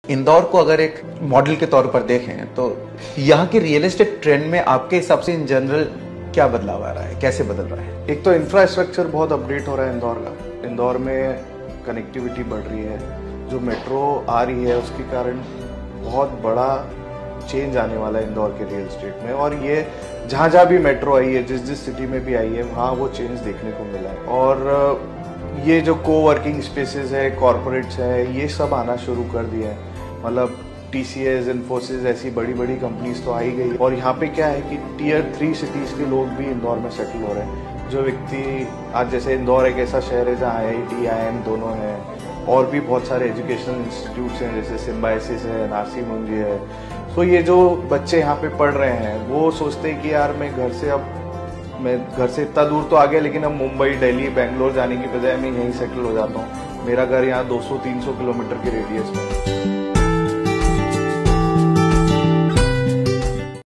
इंदौर को अगर एक मॉडल के तौर पर देखें तो यहाँ के रियल एस्टेट ट्रेंड में आपके हिसाब से इन जनरल क्या बदलाव आ रहा है, कैसे बदल रहा है? एक तो इंफ्रास्ट्रक्चर बहुत अपडेट हो रहा है इंदौर का। इंदौर में कनेक्टिविटी बढ़ रही है, जो मेट्रो आ रही है उसके कारण बहुत बड़ा चेंज आने वाला है इंदौर के रियल एस्टेट में। और ये जहाँ जहाँ भी मेट्रो आई है, जिस जिस सिटी में भी आई है, वहाँ वो चेंज देखने को मिला है। और ये जो कोवर्किंग स्पेसेस है, कॉरपोरेट्स है, ये सब आना शुरू कर दिया है। मतलब TCS, इन्फोसिस ऐसी बड़ी बड़ी कंपनीज तो आई गई। और यहाँ पे क्या है कि Tier 3 सिटीज़ के लोग भी इंदौर में सेटल हो रहे हैं। जो व्यक्ति आज, जैसे इंदौर एक ऐसा शहर है जहाँ IIT, IIM दोनों हैं, और भी बहुत सारे एजुकेशनल इंस्टीट्यूट्स हैं, जैसे सिम्बायोसिस है, नार्सी मुंजी है। सो ये जो बच्चे यहाँ पे पढ़ रहे हैं वो सोचते हैं कि यार मैं घर से इतना दूर तो आ गया, लेकिन अब मुंबई, दिल्ली, बेंगलोर जाने की बजाय मैं यहीं सेटल हो जाता हूँ। मेरा घर यहाँ 200-300 किलोमीटर के रेडियस में।